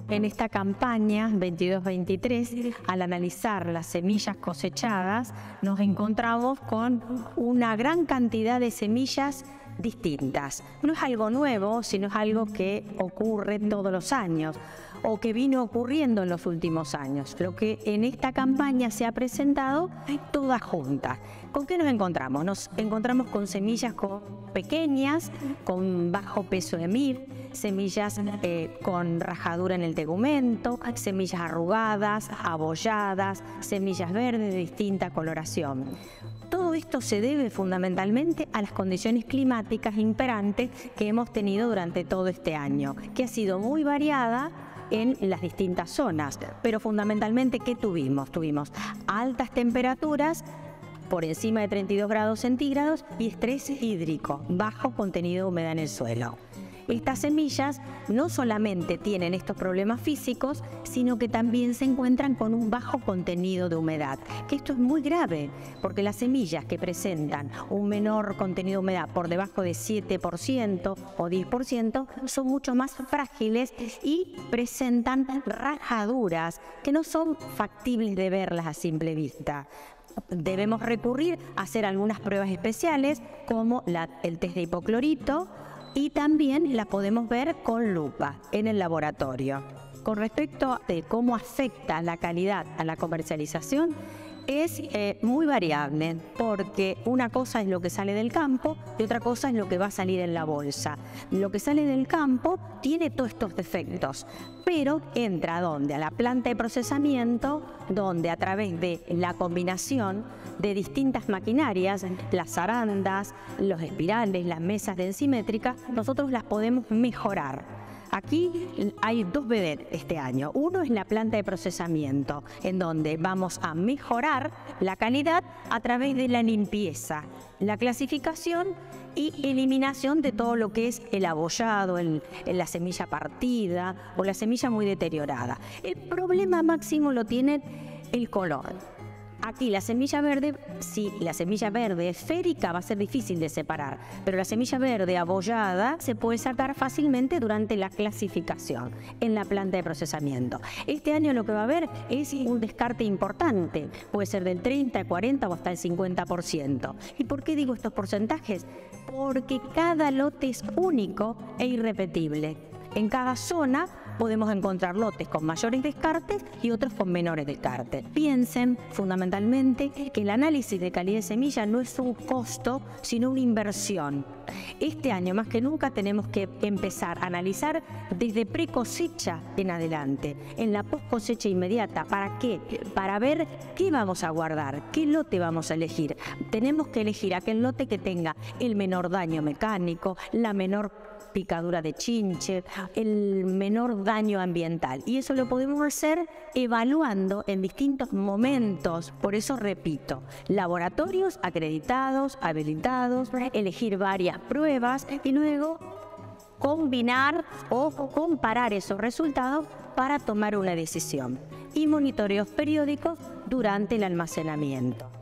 en esta campaña 22-23, al analizar las semillas cosechadas, nos encontramos con una gran cantidad de semillas distintas. No es algo nuevo, sino es algo que ocurre todos los años o que vino ocurriendo en los últimos años. Lo que en esta campaña se ha presentado todas juntas. ¿Con qué nos encontramos? Nos encontramos con semillas pequeñas, con bajo peso de emir, semillas con rajadura en el tegumento, semillas arrugadas, abolladas, semillas verdes de distinta coloración. Todo esto se debe fundamentalmente a las condiciones climáticas imperantes que hemos tenido durante todo este año, que ha sido muy variada en las distintas zonas, pero fundamentalmente ¿qué tuvimos? Tuvimos altas temperaturas por encima de 32 grados centígrados y estrés hídrico, bajo contenido de humedad en el suelo. Estas semillas no solamente tienen estos problemas físicos, sino que también se encuentran con un bajo contenido de humedad, que esto es muy grave, porque las semillas que presentan un menor contenido de humedad por debajo de 7% o 10% son mucho más frágiles y presentan rajaduras que no son factibles de verlas a simple vista. Debemos recurrir a hacer algunas pruebas especiales como el test de hipoclorito, y también la podemos ver con lupa en el laboratorio. Con respecto a cómo afecta la calidad a la comercialización, es muy variable, porque una cosa es lo que sale del campo y otra cosa es lo que va a salir en la bolsa. Lo que sale del campo tiene todos estos defectos, pero entra ¿dónde? A la planta de procesamiento, donde a través de la combinación de distintas maquinarias, las zarandas, los espirales, las mesas densimétricas, nosotros las podemos mejorar. Aquí hay dos vedettes este año. Uno es la planta de procesamiento, en donde vamos a mejorar la calidad a través de la limpieza, la clasificación y eliminación de todo lo que es el abollado, la semilla partida o la semilla muy deteriorada. El problema máximo lo tiene el color. Aquí la semilla verde, si la semilla verde esférica va a ser difícil de separar, pero la semilla verde abollada se puede sacar fácilmente durante la clasificación en la planta de procesamiento. Este año lo que va a haber es un descarte importante, puede ser del 30, 40 o hasta el 50%. ¿Y por qué digo estos porcentajes? Porque cada lote es único e irrepetible. En cada zona podemos encontrar lotes con mayores descartes y otros con menores descartes. Piensen fundamentalmente que el análisis de calidad de semilla no es un costo, sino una inversión. Este año más que nunca tenemos que empezar a analizar desde pre-cosecha en adelante, en la post-cosecha inmediata. ¿Para qué? Para ver qué vamos a guardar, qué lote vamos a elegir. Tenemos que elegir aquel lote que tenga el menor daño mecánico, la menor picadura de chinche, el menor daño ambiental. Y eso lo podemos hacer evaluando en distintos momentos. Por eso repito, laboratorios acreditados, habilitados, elegir varias pruebas y luego combinar o comparar esos resultados para tomar una decisión. Y monitoreos periódicos durante el almacenamiento.